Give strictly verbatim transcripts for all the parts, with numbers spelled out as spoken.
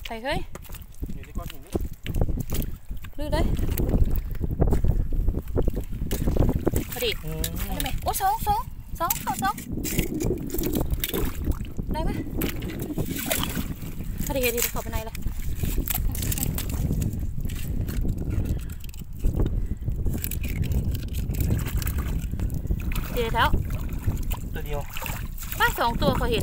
ใส่เฮ้ยอยู่ที่ก้อนหินนี่ลื้อเลยพอดีได้ไหมโอ้สองสองสองเข้าสองได้ไหมพอดีพอดีเข้าไปในเลยเดี๋ยวแล้วตัวเดียวป้าสองตัวเขาเห็น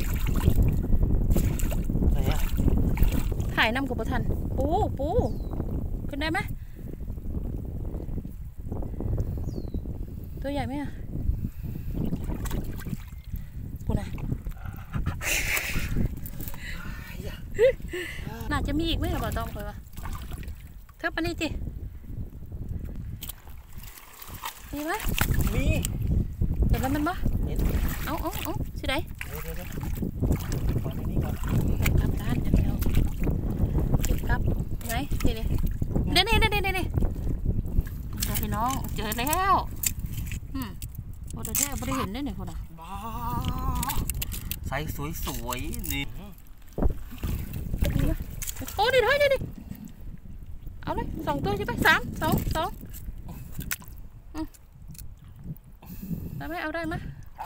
ไหนอะถ่ายน้ำกับประทันปูปูขึ้นได้ไหมตัวใหญ่ไหมอะปูไหนน่าจะมีอีกไหมเราบอกต้องคอยวะเท่าปนี้จิมีไหมมีเห็นแล้วมันปะเห็นเอาเอาเอาสิไหนเดี๋ยวเดี๋ยวเดี๋ยวก่อนนี้ก่อนกลับด้านจะไปเอาเก็บกลับไหนนี่นี่เดี๋ยวนี่เดี๋ยวนี่เดี๋ยวนี่เจอพี่น้องเจอแล้วอืมโอ้แต่แท้ไม่ได้เห็นได้หนึ่งคนอ่ะบ้าใส่สวยสวยนี่โอ้ดิเฮ้ยดิดิเอาเลยสองตัวใช่ไหมสามสองสองได้ไหมเอาได้ไหม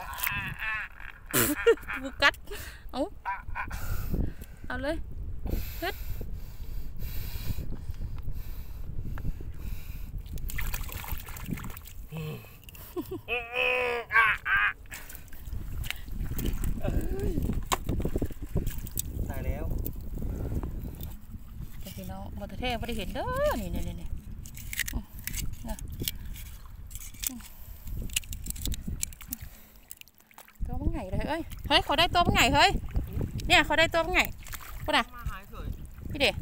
บุกัดเอาเอาเลยเฮ็ดตายแล้วพี่น้องมาเทไม่ได้เห็นเด้อนี่นี่นี่นี่ตัวมันไงเลยเอ้ยเฮ้ยเขาได้ตัวมันไงเฮ้ยเนี่ยเขาได้ตัวมันไงพูดอ่ะพี่เด็ก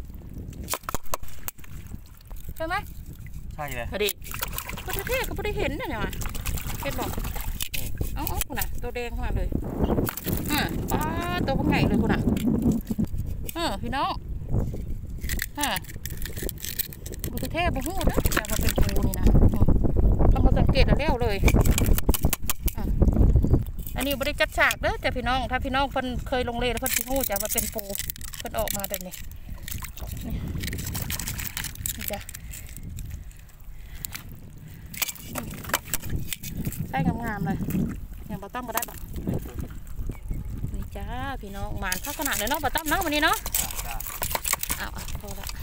ใช่ไหมใช่เลยพอดีมาเทก็ไม่ได้เห็นนะเนี่ยเห็นบอกเอ้าเอ้าพูดอ่ะตัวแดงมากเลยอ่าป้าตัวมันไงเลยพูดอ่ะเออพี่น้องฮะบุตรเทพบุหูนะแต่มาเป็นปูนี่นะทำมาสังเกตแล้วเลยอันนี้บริจัดฉากเด้อแต่พี่น้องถ้าพี่น้องเพิ่นเคยลงเลแล้วเพิ่นหูจะมาเป็นปูเพิ่นออกมาแบบนี้นี่จ้ะใส่งามๆเลยอย่างบะต้อมก็ได้ปะนี่จ้าพี่น้องหมานเข้าขนาดเลยเนาะบะต้อมเนาะวันนี้เนาะเอาเอาพอละ